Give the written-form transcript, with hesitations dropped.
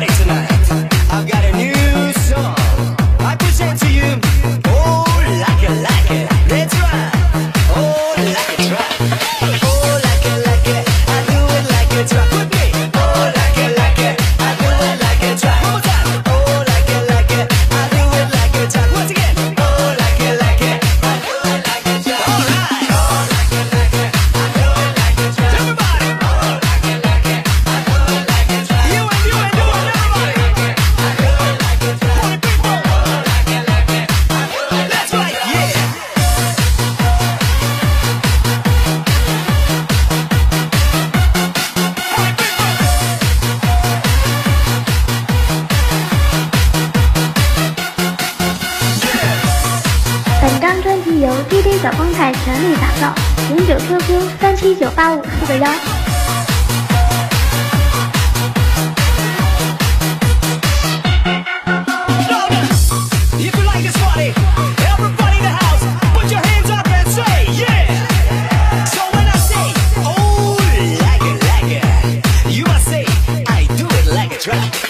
party tonight. I've got a new song I present to you. Oh, like it, let's ride. Oh, like it, try. Oh, like it, I do it like it, try. With me. Oh, like it, I do it like it, try. One more time. Oh, like it, I do it like it, try. Once again. Oh, like it, I do it like it, try. All right. Oh, like it, I do it like it, try. Everybody. Oh, like it, I do it like it, try. You and do it, everybody. I do it like it, try. Party people. Oh, like it, I do it. That's right, yeah. 本张专辑由 DJ 小光台全力打造，09QQ379854个1。 If you like this party, everybody in the house, put your hands up and say yeah. So when I say, oh, like it, you must say, I do it like a track.